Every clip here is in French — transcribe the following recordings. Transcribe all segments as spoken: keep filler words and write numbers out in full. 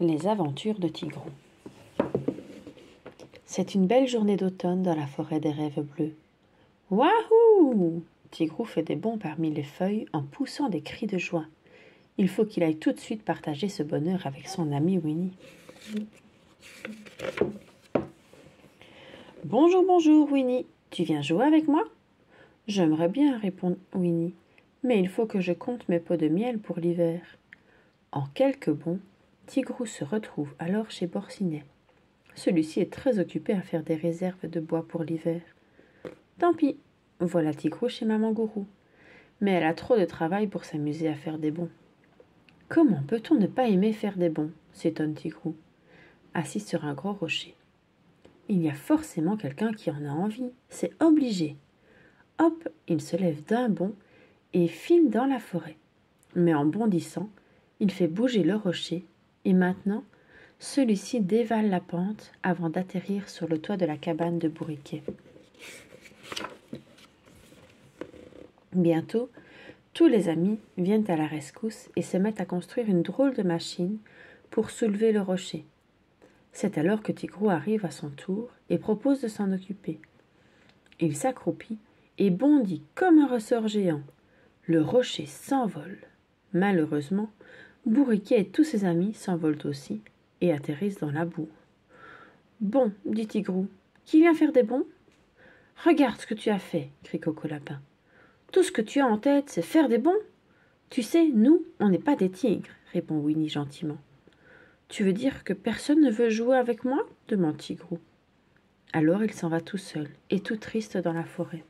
Les aventures de Tigrou. C'est une belle journée d'automne dans la forêt des rêves bleus. Wahou! Tigrou fait des bonds parmi les feuilles en poussant des cris de joie. Il faut qu'il aille tout de suite partager ce bonheur avec son ami Winnie. Bonjour, bonjour, Winnie. Tu viens jouer avec moi? J'aimerais bien, répond Winnie, mais il faut que je compte mes pots de miel pour l'hiver. En quelques bonds, Tigrou se retrouve alors chez Borsinet. Celui-ci est très occupé à faire des réserves de bois pour l'hiver. Tant pis, voilà Tigrou chez Maman Gourou. Mais elle a trop de travail pour s'amuser à faire des bonds. Comment peut-on ne pas aimer faire des bonds? S'étonne Tigrou, assis sur un gros rocher. Il y a forcément quelqu'un qui en a envie, c'est obligé. Hop, il se lève d'un bond et file dans la forêt. Mais en bondissant, il fait bouger le rocher et maintenant, celui-ci dévale la pente avant d'atterrir sur le toit de la cabane de Bourriquet. Bientôt, tous les amis viennent à la rescousse et se mettent à construire une drôle de machine pour soulever le rocher. C'est alors que Tigrou arrive à son tour et propose de s'en occuper. Il s'accroupit et bondit comme un ressort géant. Le rocher s'envole. Malheureusement, Bourriquet et tous ses amis s'envolent aussi et atterrissent dans la boue. « Bon, dit Tigrou, qui vient faire des bonds? Regarde ce que tu as fait, crie Coco Lapin. Tout ce que tu as en tête, c'est faire des bonds? Tu sais, nous, on n'est pas des tigres, répond Winnie gentiment. Tu veux dire que personne ne veut jouer avec moi? Demande Tigrou. Alors il s'en va tout seul et tout triste dans la forêt.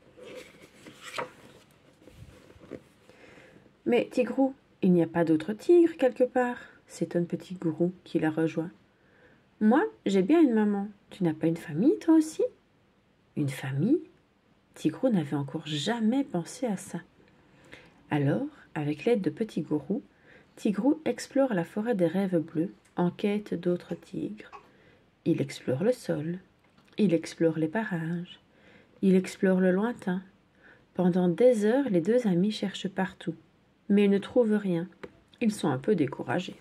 Mais Tigrou, il n'y a pas d'autre tigre quelque part, s'étonne Petit Gourou qui la rejoint. Moi, j'ai bien une maman. Tu n'as pas une famille, toi aussi? Une famille? Tigrou n'avait encore jamais pensé à ça. Alors, avec l'aide de Petit Gourou, Tigrou explore la forêt des rêves bleus en quête d'autres tigres. Il explore le sol, il explore les parages, il explore le lointain. Pendant des heures, les deux amis cherchent partout, mais ils ne trouvent rien. Ils sont un peu découragés.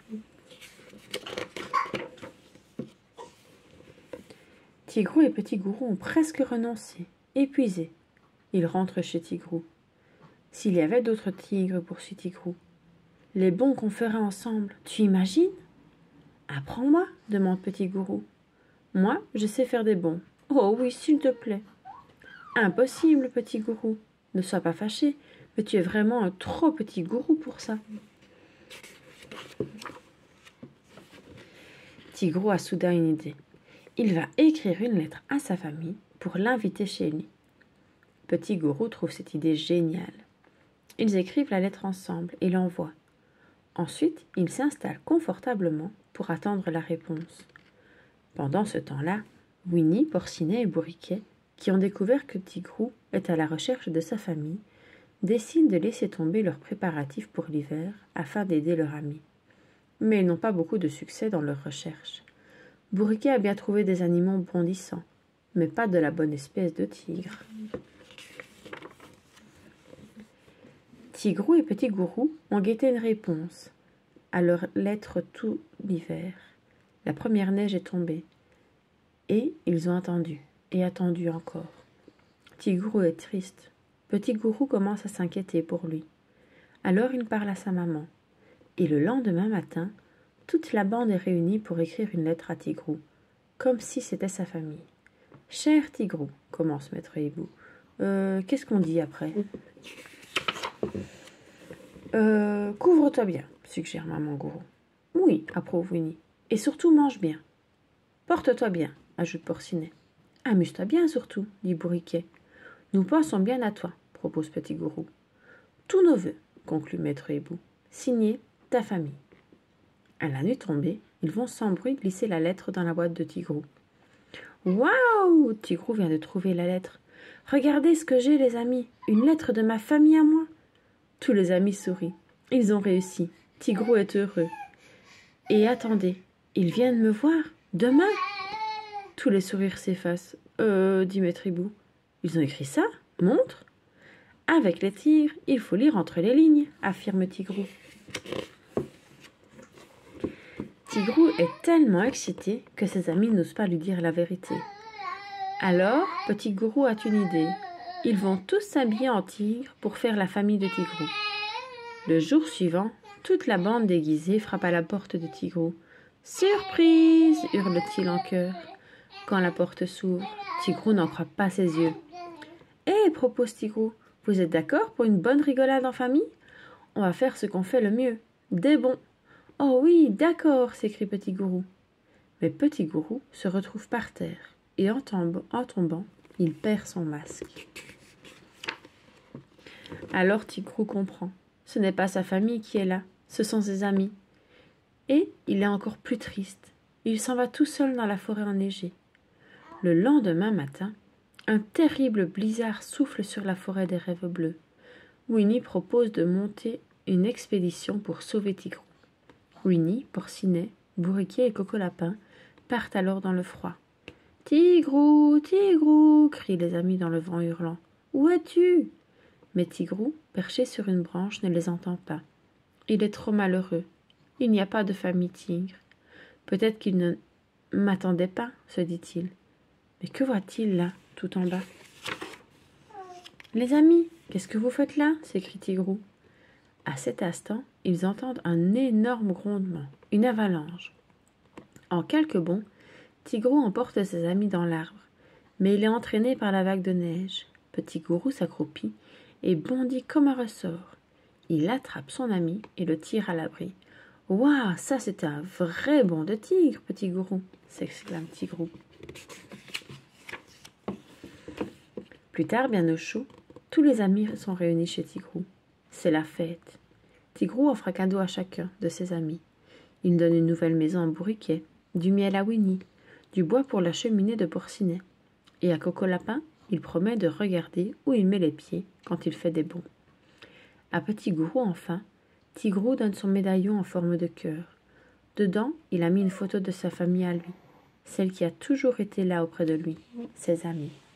Tigrou et Petit Gourou ont presque renoncé, épuisés. Ils rentrent chez Tigrou. S'il y avait d'autres tigres, poursuit Tigrou, les bonds qu'on ferait ensemble, tu imagines? Apprends-moi, demande Petit Gourou. Moi, je sais faire des bonds. Oh oui, s'il te plaît. Impossible, Petit Gourou. Ne sois pas fâché, mais tu es vraiment un trop petit gourou pour ça. Tigrou a soudain une idée. Il va écrire une lettre à sa famille pour l'inviter chez lui. Petit Gourou trouve cette idée géniale. Ils écrivent la lettre ensemble et l'envoient. Ensuite, ils s'installent confortablement pour attendre la réponse. Pendant ce temps-là, Winnie, Borsinet et Bourriquet, qui ont découvert que Tigrou est à la recherche de sa famille, décident de laisser tomber leurs préparatifs pour l'hiver afin d'aider leur ami. Mais ils n'ont pas beaucoup de succès dans leurs recherches. Bourriquet a bien trouvé des animaux bondissants, mais pas de la bonne espèce de tigre. Tigrou et Petit Gourou ont guetté une réponse à leur lettre tout l'hiver. La première neige est tombée, et ils ont attendu, et attendu encore. Tigrou est triste. Petit Gourou commence à s'inquiéter pour lui. Alors il parle à sa maman. Et le lendemain matin, toute la bande est réunie pour écrire une lettre à Tigrou, comme si c'était sa famille. « Cher Tigrou, commence Maître Hibou. Euh, qu'est-ce qu'on dit après ?»« Euh, couvre-toi bien, suggère Maman Gourou. Oui, approuve Winnie. Et surtout mange bien. Porte-toi bien, ajoute Borsinet. Amuse-toi bien surtout, dit Bourriquet. Nous pensons bien à toi, propose Petit Gourou. Tous nos vœux, conclut Maître Hibou. Signé ta famille. À la nuit tombée, ils vont sans bruit glisser la lettre dans la boîte de Tigrou. Waouh! Tigrou vient de trouver la lettre. Regardez ce que j'ai, les amis, une lettre de ma famille à moi. Tous les amis sourient. Ils ont réussi. Tigrou est heureux. Et attendez, ils viennent me voir demain. Tous les sourires s'effacent. Euh, dit Maître Hibou. Ils ont écrit ça? Montre. Avec les tigres, il faut lire entre les lignes, affirme Tigrou. Tigrou est tellement excité que ses amis n'osent pas lui dire la vérité. Alors, Petit Gourou a une idée. Ils vont tous s'habiller en tigre pour faire la famille de Tigrou. Le jour suivant, toute la bande déguisée frappe à la porte de Tigrou. « Surprise !» hurle-t-il en chœur. Quand la porte s'ouvre, Tigrou n'en croit pas ses yeux. « Hé !» propose Tigrou, « vous êtes d'accord pour une bonne rigolade en famille? On va faire ce qu'on fait le mieux, des bons. »« Oh oui, d'accord !» s'écrie Petit Gourou. Mais Petit Gourou se retrouve par terre et en, tombe, en tombant, il perd son masque. Alors Tigrou comprend. Ce n'est pas sa famille qui est là, ce sont ses amis. Et il est encore plus triste. Il s'en va tout seul dans la forêt enneigée. Le lendemain matin, un terrible blizzard souffle sur la forêt des rêves bleus. Winnie propose de monter une expédition pour sauver Tigrou. Winnie, Porcinet, Bourriquet et Coco Lapin partent alors dans le froid. « Tigrou, Tigrou !» crient les amis dans le vent hurlant. « Où es-tu » Mais Tigrou, perché sur une branche, ne les entend pas. Il est trop malheureux. Il n'y a pas de famille tigre. Peut-être qu'il ne m'attendait pas, se dit-il. Mais que voit-il là, tout en bas? « Les amis, qu'est-ce que vous faites là ?» s'écrie Tigrou. À cet instant, ils entendent un énorme grondement, une avalanche. En quelques bonds, Tigrou emporte ses amis dans l'arbre, mais il est entraîné par la vague de neige. Petit Gourou s'accroupit et bondit comme un ressort. Il attrape son ami et le tire à l'abri. « Waouh, ça c'était un vrai bond de tigre, Petit Gourou !» s'exclame Tigrou. Plus tard, bien au chaud, tous les amis sont réunis chez Tigrou. C'est la fête. Tigrou offre un cadeau à chacun de ses amis. Il donne une nouvelle maison à Bourriquet, du miel à Winnie, du bois pour la cheminée de Porcinet. Et à Coco Lapin, il promet de regarder où il met les pieds quand il fait des bonds. À Petit Gourou, enfin, Tigrou donne son médaillon en forme de cœur. Dedans, il a mis une photo de sa famille à lui, celle qui a toujours été là auprès de lui, ses amis.